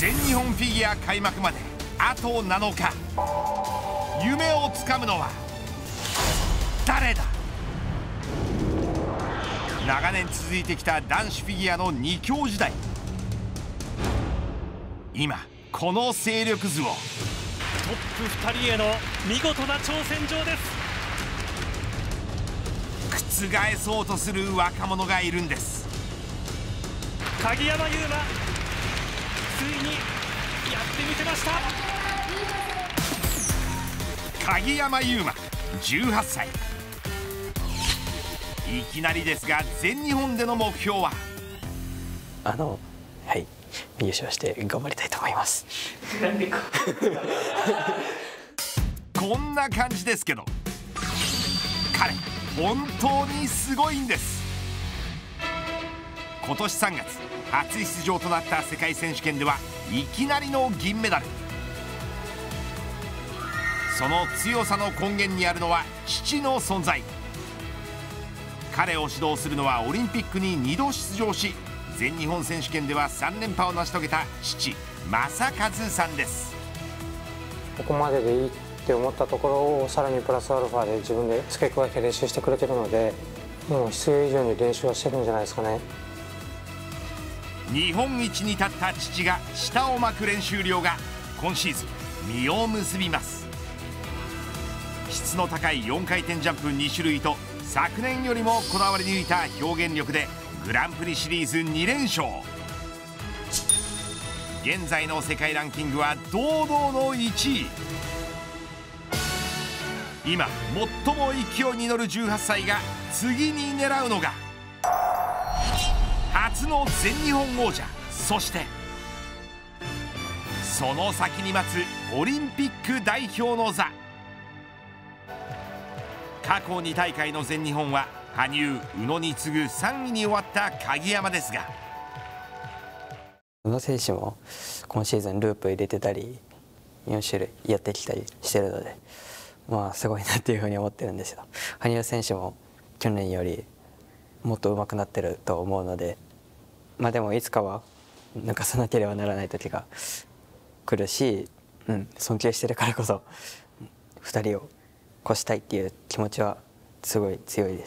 全日本フィギュア開幕まであと7日。夢をつかむのは誰だ。長年続いてきた男子フィギュアの2強時代。今この勢力図をトップ2人への見事な挑戦状です。 覆そうとする若者がいるんです。 鍵山優真、ついにやってみせました。 鍵山優真18歳。いきなりですが全日本での目標ははい、優勝して頑張りたいと思います。 こんな感じですけど彼本当にすごいんです。今年3月初出場となった世界選手権ではいきなりの銀メダル。その強さの根源にあるのは父の存在。彼を指導するのはオリンピックに2度出場し全日本選手権では3連覇を成し遂げた父正和さんです。 ここまででいいって思ったところをさらにプラスアルファで自分で付け加えて練習してくれてるので、もう必要以上に練習はしてるんじゃないですかね。 日本一に立った父が舌を巻く練習量が今シーズン実を結びます。質の高い4回転ジャンプ2種類と昨年よりもこだわり抜いた表現力でグランプリシリーズ2連勝。現在の世界ランキングは堂々の1位。今最も勢いに乗る18歳が次に狙うのが初の全日本王者、そしてその先に待つオリンピック代表の座。過去2大会の全日本は羽生、宇野に次ぐ3位に終わった鍵山ですが、 宇野選手も今シーズンループ入れてたり4種類やってきたりしてるので、すごいなっていうふうに思ってるんですよ。羽生選手も去年よりもっと上手くなってると思うので、でもいつかは抜かさなければならない時が来るし、尊敬してるからこそ2人を越したいっていう気持ちはすごい強いです。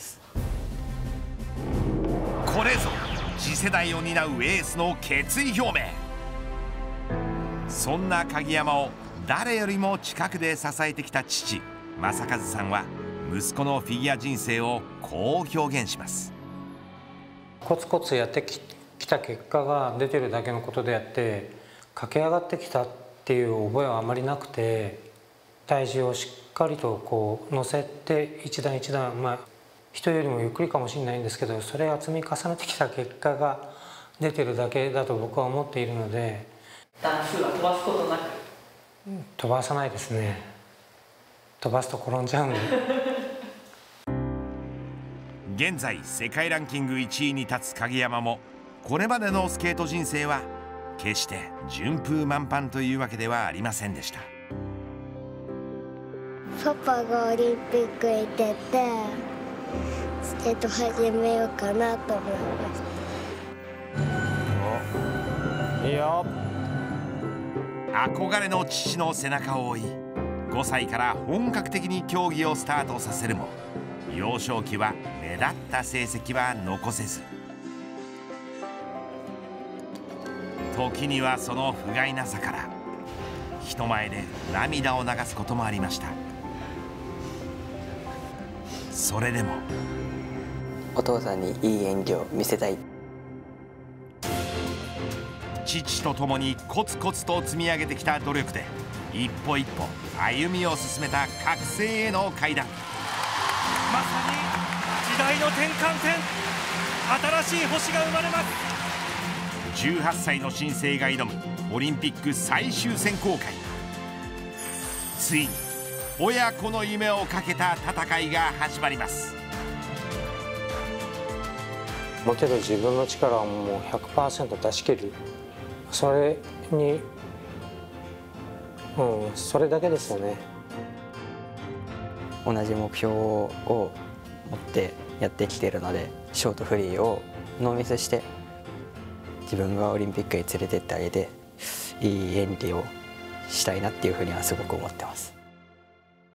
これぞ次世代を担うエースの決意表明。そんな鍵山を誰よりも近くで支えてきた父正和さんは息子のフィギュア人生をこう表現します。 コツコツやってきた結果が出てるだけのことであって、駆け上がってきたっていう覚えはあまりなくて、体重をしっかりとこう乗せて一段一段、人よりもゆっくりかもしれないんですけど、それが積み重ねてきた結果が出てるだけだと僕は思っているので。 段数は飛ばすことなく。 飛ばさないですね。飛ばすと転んじゃうんで。 現在世界ランキング1位に立つ鍵山も、これまでのスケート人生は決して順風満帆というわけではありませんでした。 パパがオリンピック行っててスケート始めようかなと思いました。いいよ。 憧れの父の背中を追い、5歳から本格的に競技をスタートさせるも、幼少期は目立った成績は残せず、時にはその不甲斐なさから人前で涙を流すこともありました。それでもお父さんにいい演技を見せたい。 父と共にコツコツと積み上げてきた努力で一歩一歩歩みを進めた覚醒への階段。 まさに時代の転換点、新しい星が生まれます。 18歳の新星が挑むオリンピック最終選考会。ついに親子の夢をかけた戦いが始まります。 持てる自分の力をもう 100% 出し切る、それに、それだけですよね。 同じ目標を持ってやってきているので、ショートフリーをノーミスして自分がオリンピックに連れてってあげて、 いい演技をしたいなっていうふうにはすごく思ってます。